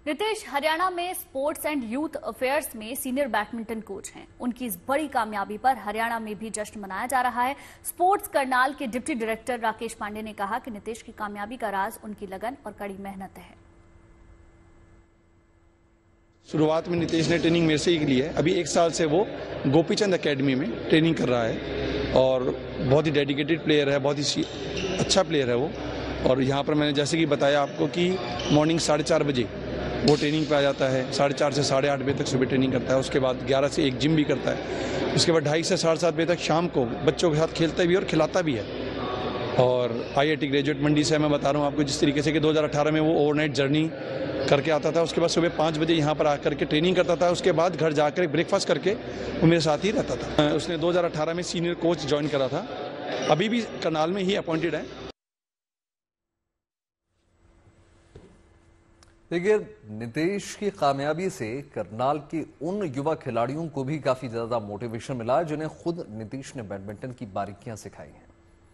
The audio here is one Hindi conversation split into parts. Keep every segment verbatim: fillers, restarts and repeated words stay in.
नितेश हरियाणा में स्पोर्ट्स एंड यूथ अफेयर्स में सीनियर बैडमिंटन कोच हैं। उनकी इस बड़ी कामयाबी पर हरियाणा में भी जश्न मनाया जा रहा है। स्पोर्ट्स करनाल के डिप्टी डायरेक्टर राकेश पांडे ने कहा कि नितेश की कामयाबी का राज उनकी लगन और कड़ी मेहनत है। शुरुआत में नितेश ने ट्रेनिंग मेरे से ही ली है। अभी एक साल से वो गोपीचंद एकेडमी में ट्रेनिंग कर रहा है और बहुत ही डेडिकेटेड प्लेयर है, बहुत ही अच्छा प्लेयर है वो। और यहाँ पर मैंने जैसे कि बताया आपको कि मॉर्निंग साढ़े चार बजे वो ट्रेनिंग पे आ जाता है, साढ़े चार से साढ़े आठ बजे तक सुबह ट्रेनिंग करता है। उसके बाद ग्यारह से एक जिम भी करता है। उसके बाद ढाई से साढ़े सात बजे तक शाम को बच्चों के साथ खेलता भी है और खिलाता भी है। और आई आई टी ग्रेजुएट मंडी से मैं बता रहा हूँ आपको, जिस तरीके से कि दो हज़ार अठारह में वो ओवरनाइट जर्नी करके आता था। उसके बाद सुबह पाँच बजे यहाँ पर आकर के ट्रेनिंग करता था। उसके बाद घर जाकर ब्रेकफास्ट करके वो मेरे साथ ही रहता था। उसने दो हज़ार अठारह में सीनियर कोच ज्वाइन करा था, अभी भी करनाल में ही अपॉइंटेड है। देखिए, नितेश की कामयाबी से करनाल के उन युवा खिलाड़ियों को भी काफी ज्यादा मोटिवेशन मिला जिन्हें खुद नितेश ने बैडमिंटन की बारीकियां सिखाई हैं।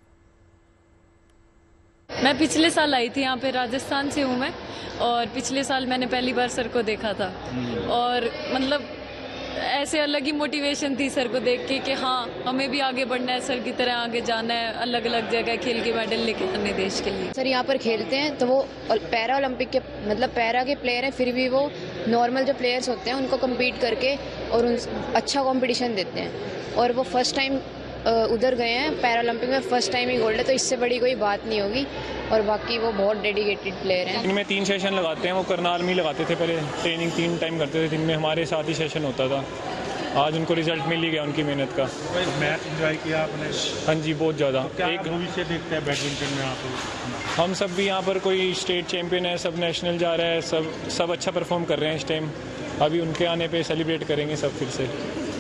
मैं पिछले साल आई थी यहाँ पे, राजस्थान से हूँ मैं, और पिछले साल मैंने पहली बार सर को देखा था और मतलब ऐसे अलग ही मोटिवेशन थी सर को देख के कि हाँ हमें भी आगे बढ़ना है, सर की तरह आगे जाना है, अलग अलग जगह खेल के मेडल लेके आने देश के लिए। सर यहाँ पर खेलते हैं तो वो पैरा ओलंपिक के मतलब पैरा के प्लेयर हैं, फिर भी वो नॉर्मल जो प्लेयर्स होते हैं उनको कम्पीट करके और उन अच्छा कंपटीशन देते हैं। और वो फर्स्ट टाइम उधर गए हैं पैरा ओलंपिक में, फर्स्ट टाइम ही गोल्ड है, तो इससे बड़ी कोई बात नहीं होगी। और बाकी वो बहुत डेडिकेटेड प्लेयर हैं। इनमें तीन सेशन लगाते हैं, वो करनाल में ही लगाते थे पहले, ट्रेनिंग तीन टाइम करते थे दिन में, हमारे साथ ही सेशन होता था। आज उनको रिजल्ट मिल ही गया उनकी मेहनत का। मैच एंजॉय किया आपने? हाँ जी, बहुत ज़्यादा। तो एक भविष्य देखते हैं बैडमिंटन में आप? हम सब भी यहाँ पर कोई स्टेट चैंपियन है, सब नेशनल जा रहा है, सब सब अच्छा परफॉर्म कर रहे हैं इस टाइम। अभी उनके आने पे सेलिब्रेट करेंगे सब फिर से।